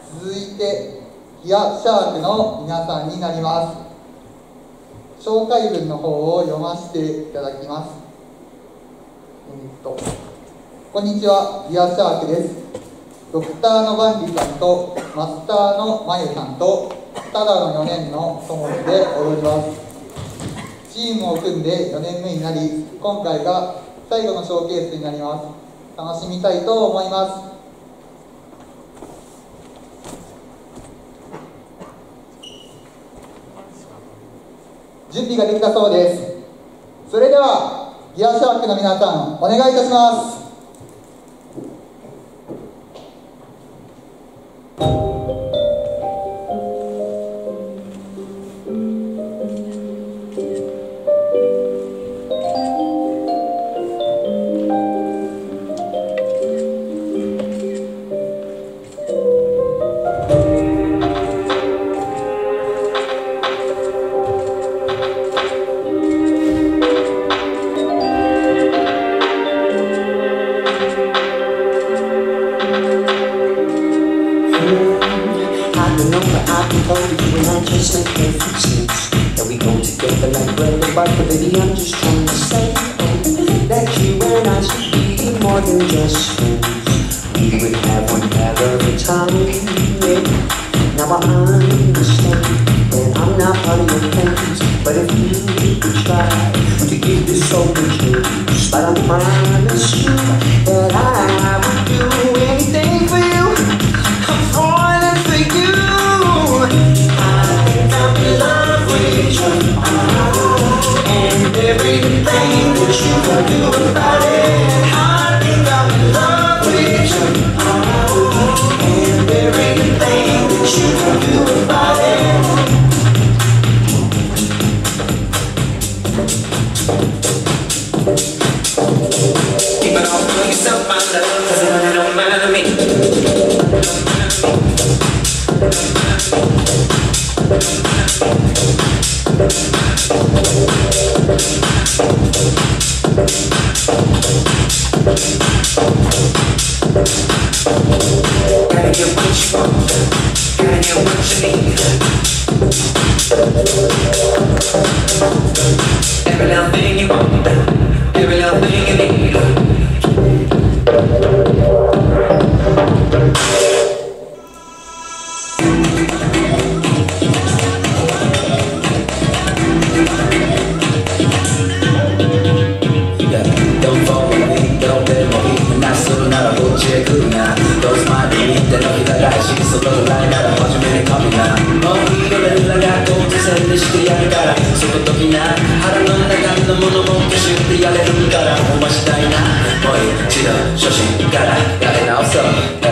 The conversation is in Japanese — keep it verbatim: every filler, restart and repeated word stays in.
続いてギアシャークの皆さんになります。紹介文の方を読ませていただきます。えー、っとこんにちは、ギアシャークです。ドクターのバンリさんとマスターのマユさんとただのよねんの友達で踊ります。チームを組んでよねんめになり、今回が最後のショーケースになります。楽しみたいと思います。準備ができたそうです。それではギアシャークの皆さん、お願いいたします。 初心からやり直そう。